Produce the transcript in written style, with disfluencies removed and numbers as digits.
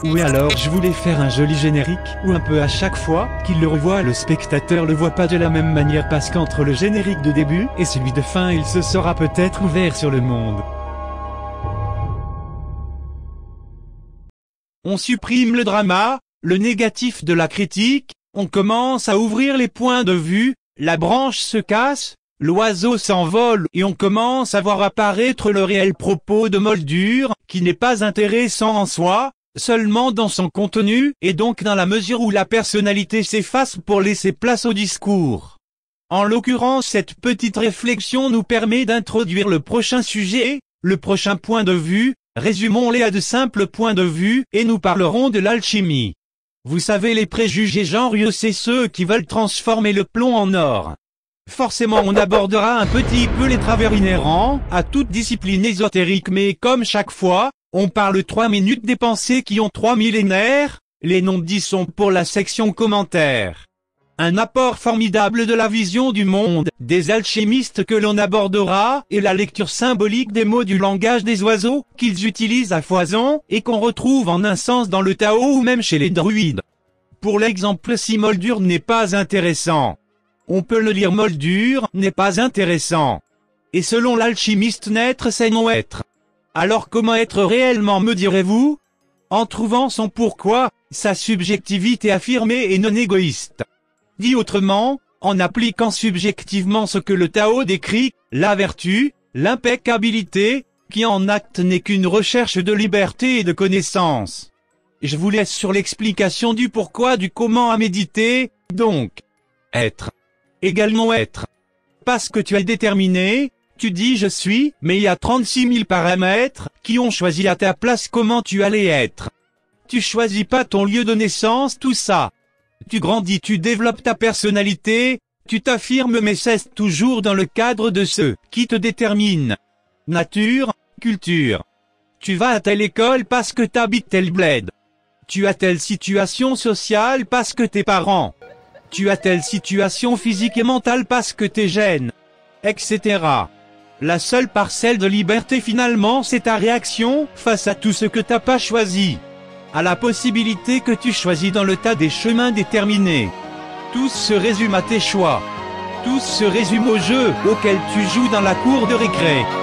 Oui, alors je voulais faire un joli générique, où un peu à chaque fois qu'il le revoit, le spectateur le voit pas de la même manière parce qu'entre le générique de début et celui de fin il se sera peut-être ouvert sur le monde. On supprime le drama, le négatif de la critique, on commence à ouvrir les points de vue, la branche se casse, l'oiseau s'envole et on commence à voir apparaître le réel propos de Moldure, qui n'est pas intéressant en soi, seulement dans son contenu, et donc dans la mesure où la personnalité s'efface pour laisser place au discours. En l'occurrence, cette petite réflexion nous permet d'introduire le prochain sujet, le prochain point de vue, résumons-les à de simples points de vue, et nous parlerons de l'alchimie. Vous savez, les préjugés genreux, c'est ceux qui veulent transformer le plomb en or. Forcément on abordera un petit peu les travers inhérents à toute discipline ésotérique, mais comme chaque fois, on parle 3 minutes des pensées qui ont 3 millénaires, les non-dits sont pour la section commentaires. Un apport formidable de la vision du monde, des alchimistes que l'on abordera, et la lecture symbolique des mots du langage des oiseaux, qu'ils utilisent à foison, et qu'on retrouve en un sens dans le Tao ou même chez les druides. Pour l'exemple, si Moldure n'est pas intéressant, on peut le lire Moldure n'est pas intéressant. Et selon l'alchimiste, naître c'est non être. Alors comment être réellement, me direz-vous? En trouvant son pourquoi, sa subjectivité affirmée et non égoïste. Dit autrement, en appliquant subjectivement ce que le Tao décrit, la vertu, l'impeccabilité, qui en acte n'est qu'une recherche de liberté et de connaissance. Je vous laisse sur l'explication du pourquoi du comment à méditer, donc. Être. Également être. Parce que tu es déterminé, tu dis je suis, mais il y a 36 000 paramètres, qui ont choisi à ta place comment tu allais être. Tu choisis pas ton lieu de naissance, tout ça. Tu grandis, tu développes ta personnalité, tu t'affirmes, mais c'est toujours dans le cadre de ce qui te détermine. Nature, culture. Tu vas à telle école parce que t'habites tel bled. Tu as telle situation sociale parce que tes parents. Tu as telle situation physique et mentale parce que tes gènes, etc. La seule parcelle de liberté finalement, c'est ta réaction face à tout ce que t'as pas choisi. À la possibilité que tu choisis dans le tas des chemins déterminés. Tout se résume à tes choix. Tout se résume au jeu auquel tu joues dans la cour de récré.